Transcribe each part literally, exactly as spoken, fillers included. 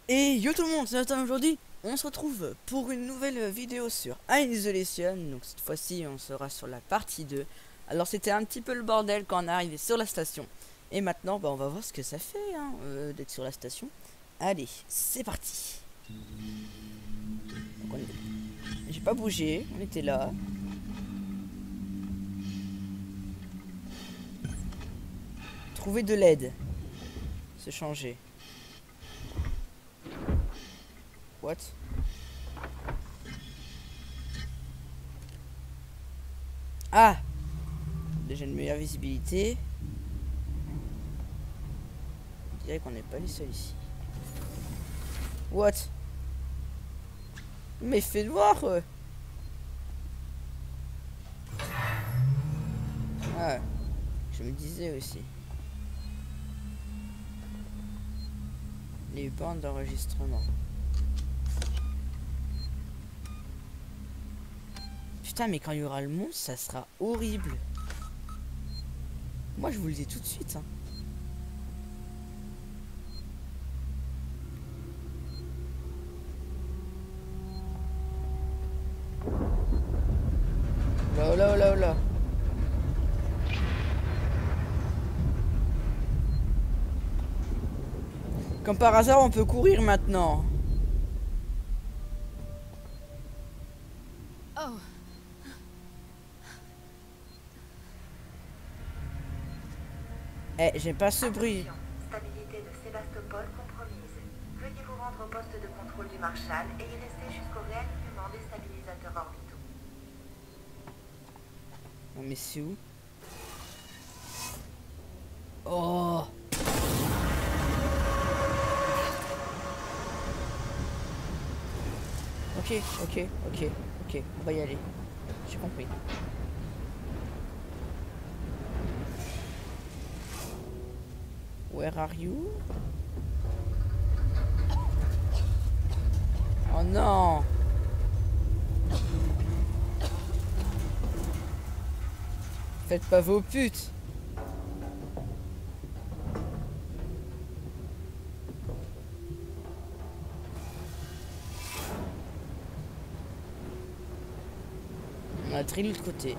Et yo tout le monde, c'est Nathan. Aujourd'hui, on se retrouve pour une nouvelle vidéo sur Isolation. Donc cette fois-ci, on sera sur la partie deux. Alors c'était un petit peu le bordel quand on est arrivé sur la station. Et maintenant, bah, on va voir ce que ça fait hein, euh, d'être sur la station. Allez, c'est parti. Donc, on est- J'ai pas bougé, on était là. Trouver de l'aide. Se changer. What? Ah! Déjà une meilleure visibilité. Je dirais qu'on n'est pas les seuls ici. What? Mais fait noir euh. Ah, je me disais aussi. Les bandes d'enregistrement. Putain, mais quand il y aura le monstre, ça sera horrible. Moi, je vous le dis tout de suite. Hein. Là, oh là, oh là, oh là. Comme par hasard, on peut courir maintenant. Oh. Eh, j'aime pas ce bruit. Stabilité de Sébastopol compromise. Veuillez vous rendre au poste de contrôle du Marshall et y rester jusqu'au réalignement des stabilisateurs orbitaux. Non, mais c'est où? Oh. Ok, ok, ok, ok, on va y aller. J'ai compris. Where are you? Oh non! Faites pas vos putes! On a drillé de côté.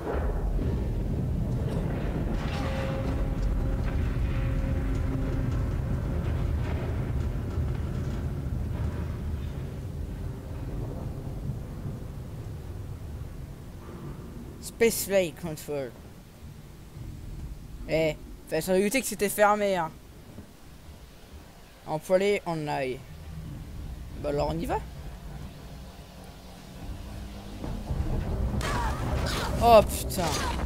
Space Flight Control. Eh, fais sur douter que c'était fermé, hein. Employé en aille. Bah alors on y va. Oh putain.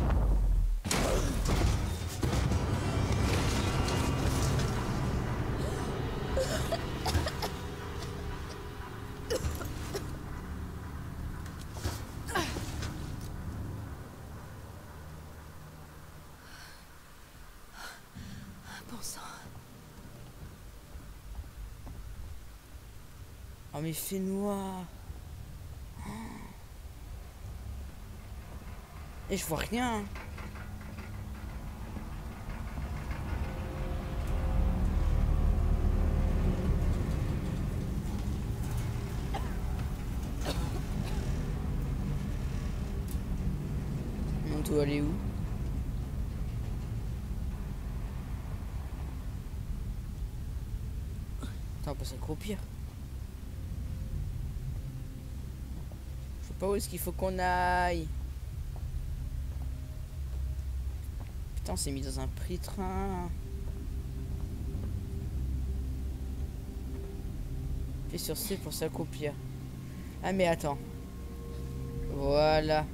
Bon sang. Oh mais il fait noir. Et je vois rien. On doit aller où? Attends, on peut s'accroupir. Je sais pas où est-ce qu'il faut qu'on aille. Putain, on s'est mis dans un prix-train. Fais sur C pour s'accroupir. Ah mais attends. Voilà.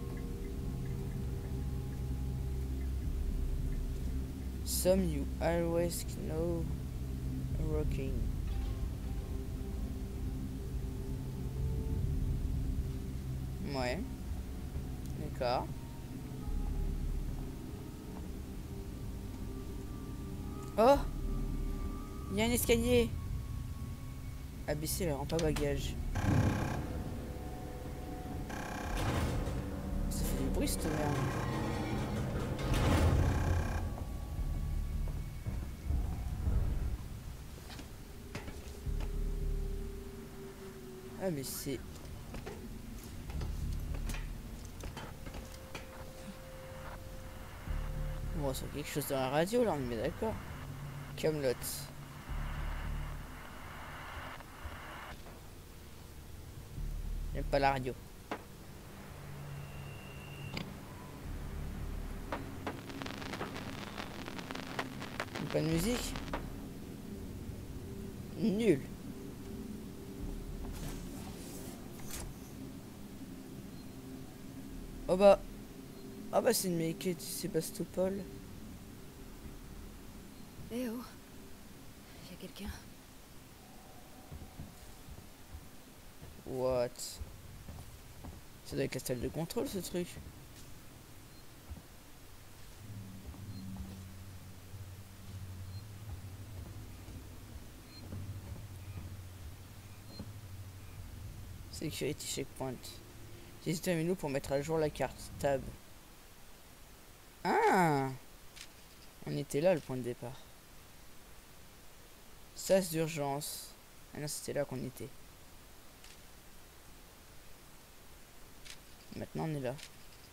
Some you always know rocking. Ouais. D'accord. Oh! Il y a un escalier. Abaisser la rampe à bagages. Ça fait du bruit cette merde. Ah mais c'est... Bon, c'est quelque chose dans la radio là, on est bien d'accord. Camelot. J'aime pas la radio. Pas de musique. Nul. Oh bah. Ah bah c'est une maquette du Sébastopol. Eh oh. Y'a quelqu'un. What? Ça doit être la salle de contrôle ce truc. Security checkpoint. J'hésite un menu pour mettre à jour la carte. Tab. Ah! On était là le point de départ. Sas d'urgence. Ah non, c'était là qu'on était. Maintenant on est là.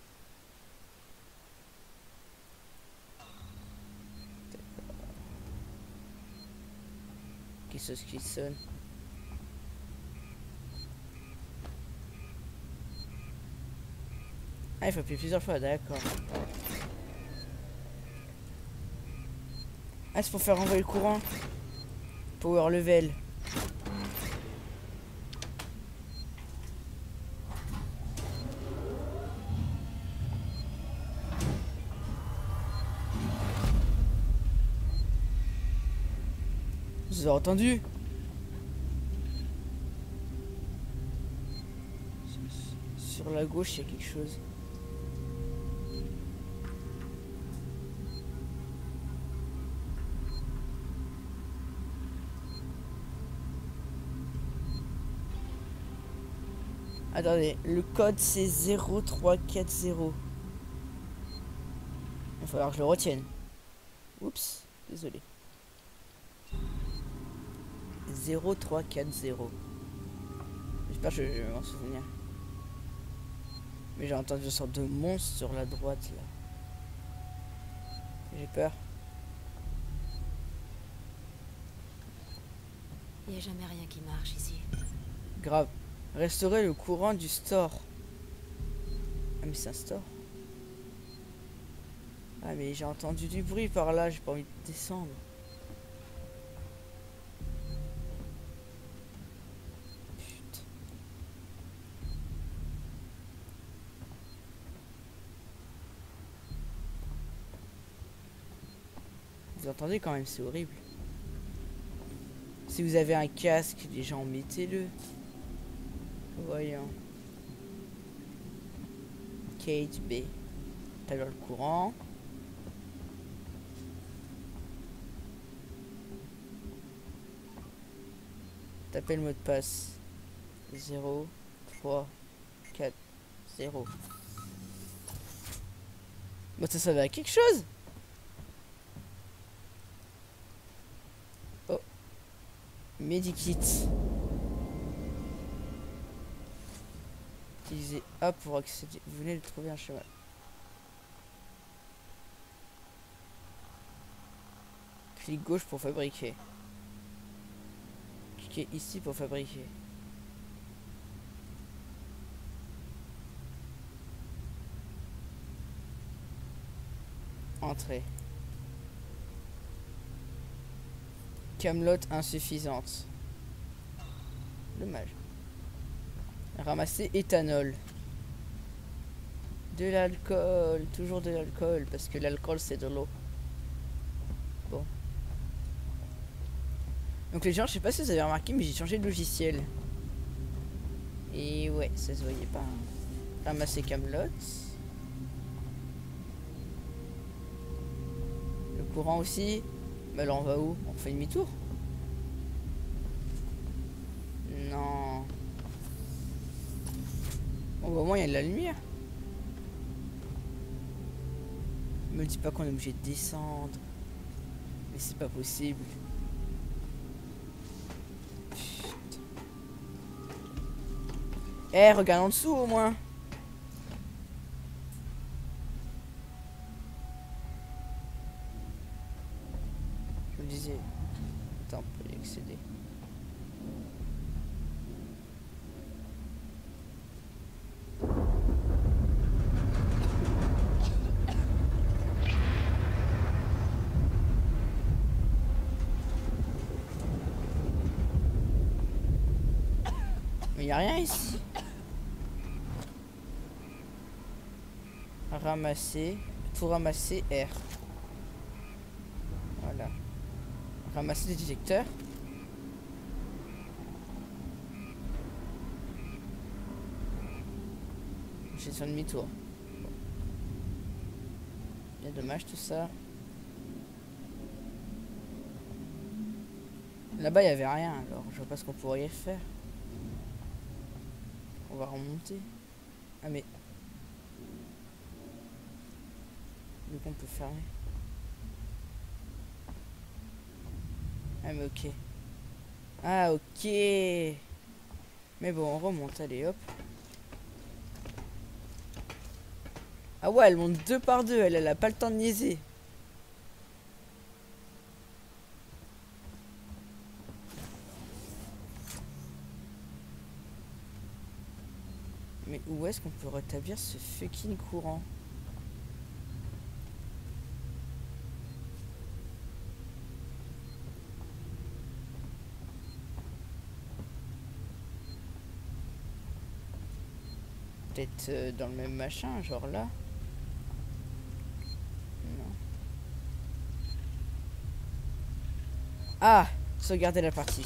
Qu'est-ce qui sonne? Ah, il faut appuyer plusieurs fois, d'accord. Ah, c'est pour faire envoyer le courant. Power level. Vous avez entendu? Sur la gauche, il y a quelque chose. Attendez, le code c'est zéro trois quatre zéro. Il va falloir que je le retienne. Oups, désolé. zéro trois quatre zéro. J'espère que je vais m'en souvenir. Mais j'ai entendu une sorte de monstre sur la droite là. J'ai peur. Y a jamais rien qui marche ici. Grave. Restaurer le courant du store. Ah mais c'est un store. Ah mais j'ai entendu du bruit par là, j'ai pas envie de descendre. Putain. Vous entendez quand même, c'est horrible. Si vous avez un casque, les gens mettez-le. Voyons. Kate B. T'as le courant. Tapez le mot de passe. zéro trois quatre zéro. Bon, ça servait à quelque chose. Oh. Medikit. Utilisez A pour accéder. Vous venez de trouver un chemin. Clic gauche pour fabriquer. Cliquez ici pour fabriquer. Entrée. Camelot insuffisante. Dommage. Ramasser éthanol. De l'alcool. Toujours de l'alcool. Parce que l'alcool c'est de l'eau. Bon. Donc les gens, je sais pas si vous avez remarqué, mais j'ai changé de logiciel. Et ouais, ça se voyait pas. Ramasser Camelot. Le courant aussi. Mais alors on va où? On fait demi-tour? Non. Bon, au moins il y a de la lumière. Me dis pas qu'on est obligé de descendre. Mais c'est pas possible. Putain. Eh, regarde en dessous au moins. Je me disais... Attends, on peut y accéder. Mais y a rien ici. Ramasser. Tout ramasser R. Voilà. Ramasser des détecteurs. J'ai son demi-tour. Bon. Bien dommage tout ça. Là-bas il y avait rien, alors je vois pas ce qu'on pourrait y faire. On va remonter. Ah mais... Donc on peut fermer. Ah mais ok. Ah ok. Mais bon on remonte, allez hop. Ah ouais elle monte deux par deux, elle, elle a pas le temps de niaiser. Mais où est-ce qu'on peut rétablir ce fucking courant? Peut-être euh, dans le même machin, genre là. Non. Ah, sauvegarder la partie.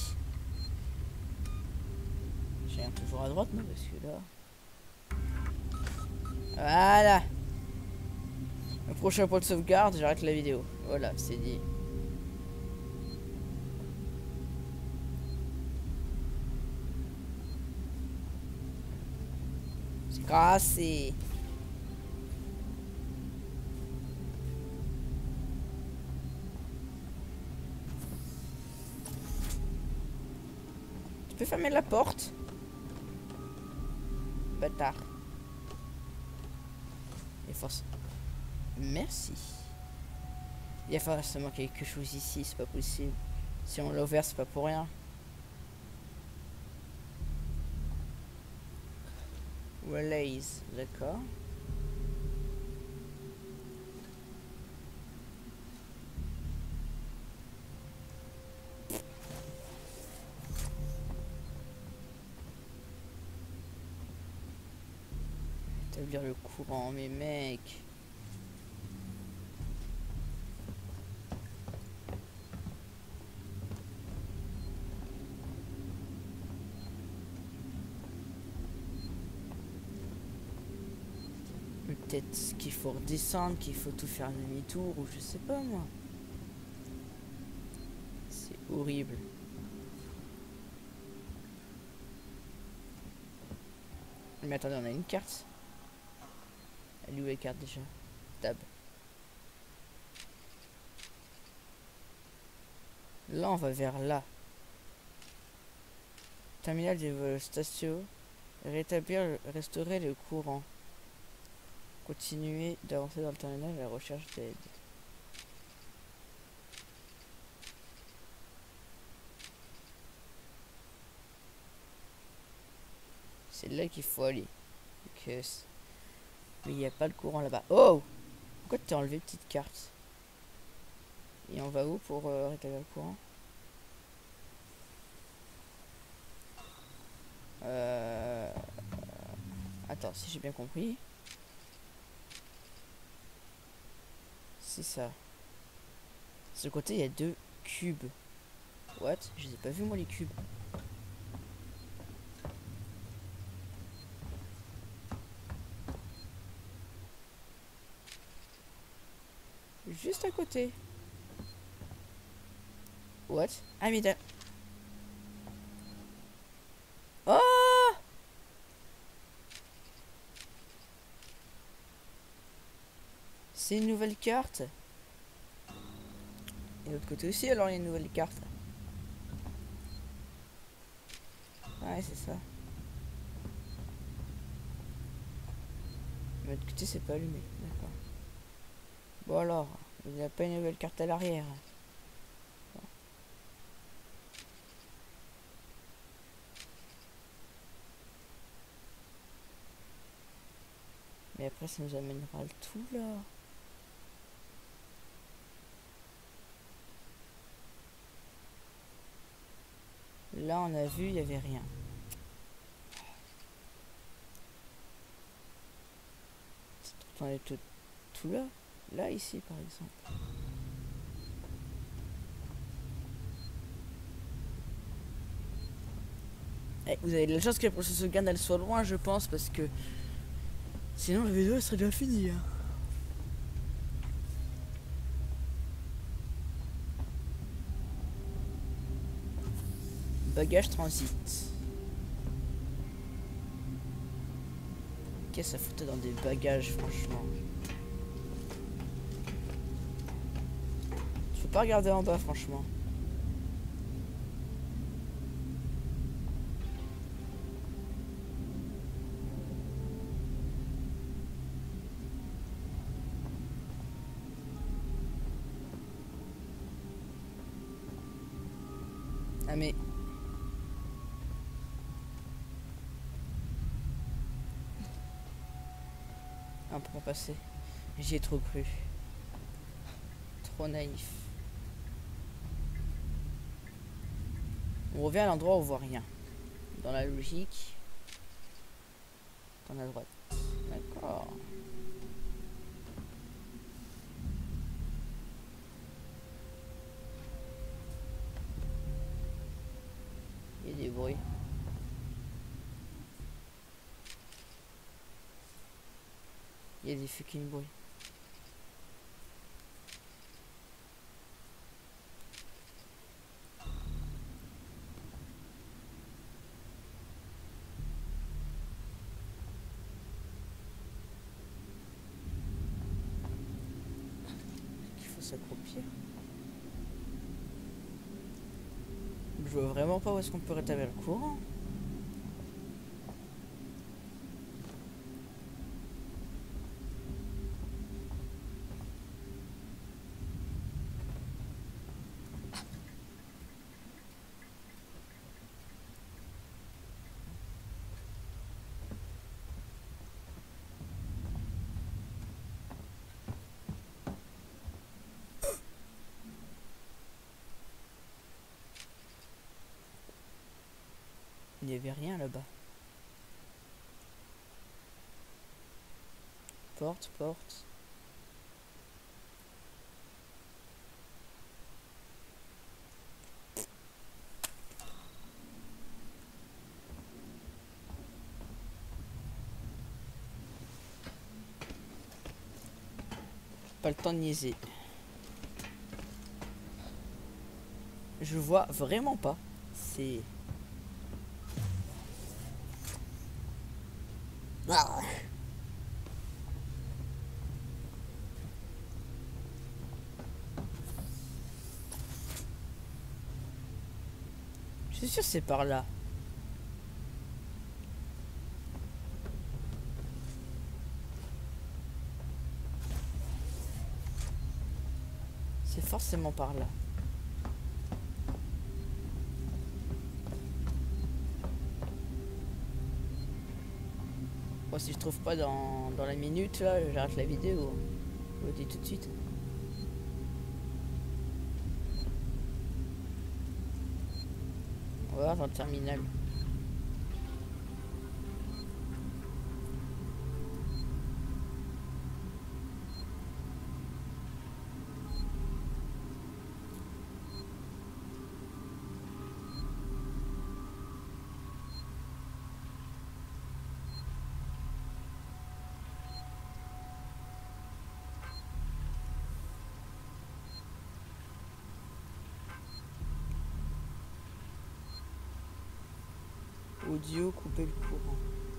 J'ai un toujours à droite, non? Parce que là... Voilà. Le prochain point de sauvegarde, j'arrête la vidéo. Voilà, c'est dit. C'est cassé. Tu peux fermer la porte? Bâtard. Et force. Merci. Il y a forcément quelque chose ici, c'est pas possible. Si on l'a ouvert, c'est pas pour rien. Relays, d'accord. Établir le courant, mais mec. Peut-être qu'il faut redescendre, qu'il faut tout faire demi-tour, ou je sais pas moi. C'est horrible. Mais attendez, on a une carte. Elle est où les cartes déjà? Tab. Là, on va vers là. Terminal des vols station. Rétablir, restaurer le courant. Continuer d'avancer dans le terminal à la recherche d'aide. C'est là qu'il faut aller. Que mais il n'y a pas le courant là-bas. Oh! Pourquoi t'as enlevé petite carte? Et on va où pour euh, rétablir le courant? Euh... Attends, si j'ai bien compris. C'est ça. De ce côté, il y a deux cubes. What? Je les ai pas vus moi les cubes. Juste à côté. What? Ah mais da... Oh! C'est une nouvelle carte. Et de l'autre côté aussi, alors il y a une nouvelle carte. Ouais, c'est ça. De l'autre côté, c'est pas allumé. D'accord. Bon alors, il n'y a pas une nouvelle carte à l'arrière. Bon. Mais après, ça nous amènera le tout là. Là, on a vu, il n'y avait rien. On est tout, tout là. Là, ici, par exemple. Eh, vous avez de la chance que la prochaine sauvegarde elle soit loin, je pense, parce que sinon la vidéo elle serait déjà finie. Hein. Bagage transit. Qu'est-ce que ça foutait dans des bagages, franchement. Je peux pas regarder en bas, franchement. Ah mais... Ah, on peut pas passer. J'y ai trop cru. Trop naïf. On revient à l'endroit où on voit rien. Dans la logique. On a droite. D'accord. Il y a des bruits. Il y a des fucking bruits. Il faut s'accroupir. Je vois vraiment pas où est-ce qu'on peut rétablir le courant. Il n'y avait rien là-bas. Porte, porte. Pas le temps de niaiser. Je vois vraiment pas. C'est... Ah. Je suis sûr que c'est par là. C'est forcément par là. Bon, si je trouve pas dans, dans la minute, là, j'arrête la vidéo. Je vous le dis tout de suite. On va voir dans le terminal. Audio, couper le courant.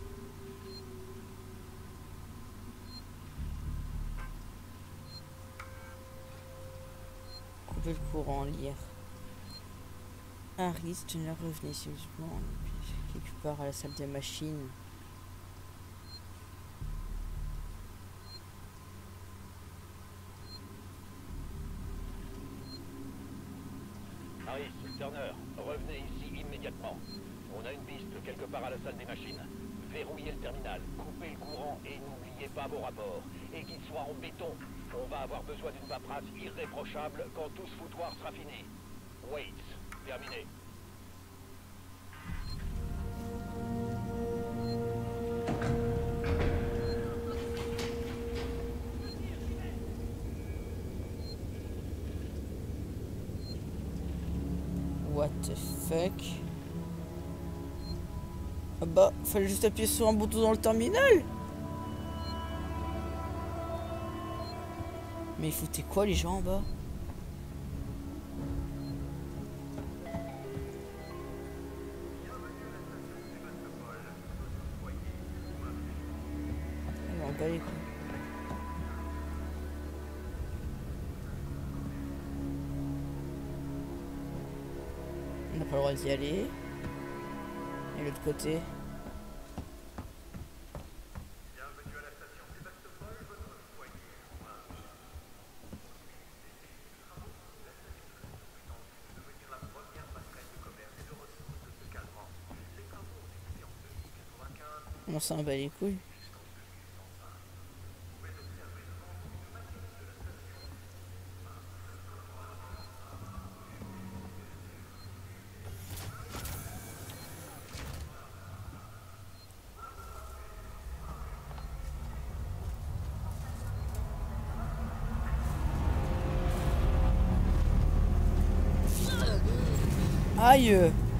Couper le courant, lire. Un risque, tu ne revenez sérieusement quelque part à la salle des machines. Turner, revenez ici immédiatement. On a une piste quelque part à la salle des machines. Verrouillez le terminal, coupez le courant et n'oubliez pas vos rapports. Et qu'ils soient en béton. On va avoir besoin d'une paperasse irréprochable quand tout ce foutoir sera fini. Wait, terminé. What the fuck? Ah bah, fallait juste appuyer sur un bouton dans le terminal. Mais ils foutaient quoi les gens en bas? On va les couilles. On n'a pas le droit d'y aller. Et l'autre côté. Bienvenue à la station Sébastopol, votre foyer en marche. La station est en vue de devenir la première passerelle de commerce et de ressources de ce cadran. Les travaux ont débuté en deux mille quatre-vingt-quinze. On s'en bat les couilles. Aïe.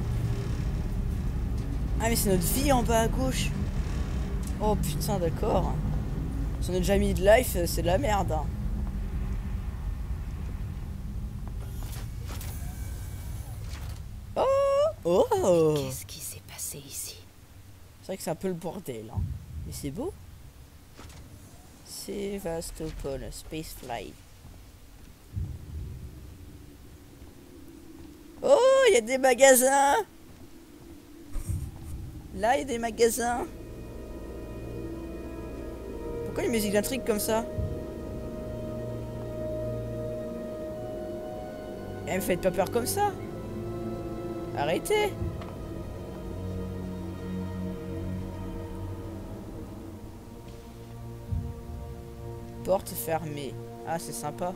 Ah mais c'est notre vie en bas à gauche. Oh putain d'accord. Si on a déjà mis de life, c'est de la merde. Hein. Oh oh. Qu'est-ce qui s'est passé ici? C'est vrai que c'est un peu le bordel. Hein. Mais c'est beau. Sébastopol, Spacefly. Oh, il y a des magasins. Là, il y a des magasins. Pourquoi les musiques d'intrigue comme ça? Eh, me faites pas peur comme ça. Arrêtez. Porte fermée. Ah, c'est sympa.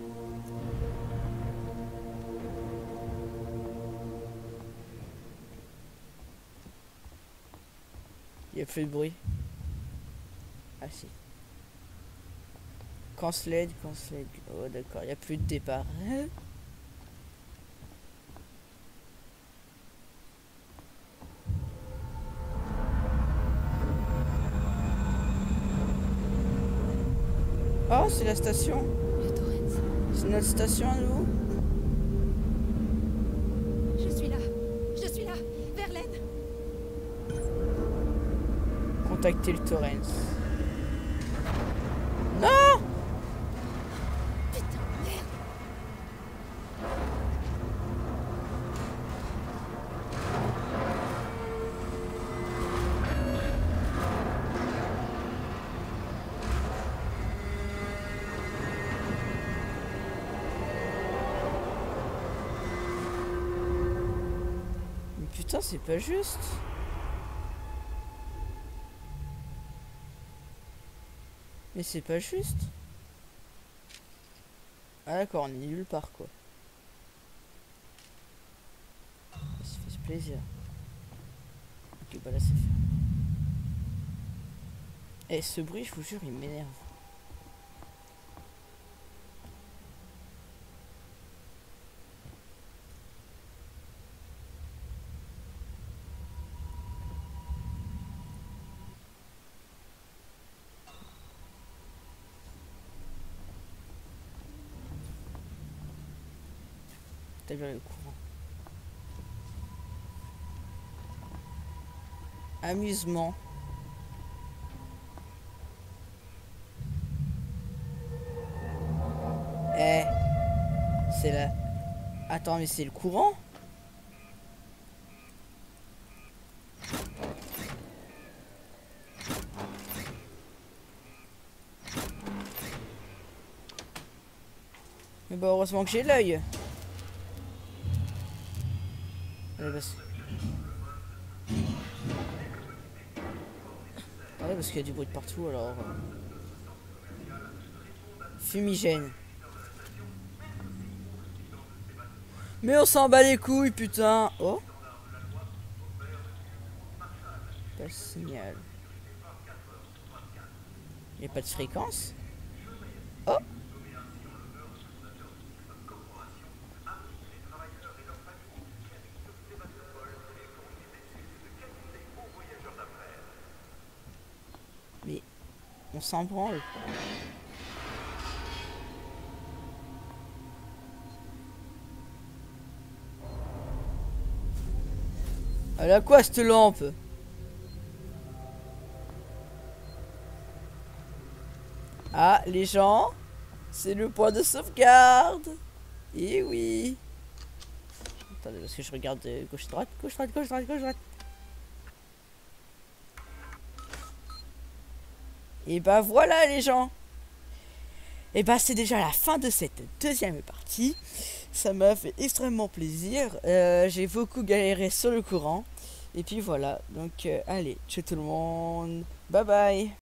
Il n'y a plus de bruit. Ah si. Cancelled, cancelled. Oh d'accord, il n'y a plus de départ. Oh, c'est la station. Le Torrens. C'est notre station à nous. Je suis là. Je suis là. Verlaine. Contacter le Torrens. Non! Putain, merde. Mais putain, c'est pas juste. Mais c'est pas juste. Ah d'accord, on est nulle part quoi. Ça fait plaisir. Ok, bah là c'est fait. Eh, ce bruit, je vous jure, il m'énerve. T'as bien le courant. Amusement. Eh, c'est là. Attends, mais c'est le courant? Mais bah heureusement que j'ai l'œil. parce... Attendez, parce qu'il y a du bruit de partout, alors... euh. Fumigène. Mais on s'en bat les couilles, putain. Oh. Pas de signal. Il n'y a pas de fréquence. Oh. Mais on s'en branle. Elle a quoi cette lampe? Ah, les gens, c'est le point de sauvegarde. Eh oui. Attendez, parce que je regarde euh, gauche droite, gauche droite, gauche droite, gauche droite. Et bah voilà les gens. Et bah c'est déjà la fin de cette deuxième partie. Ça m'a fait extrêmement plaisir. Euh, J'ai beaucoup galéré sur le courant. Et puis voilà. Donc euh, allez, ciao tout le monde. Bye bye.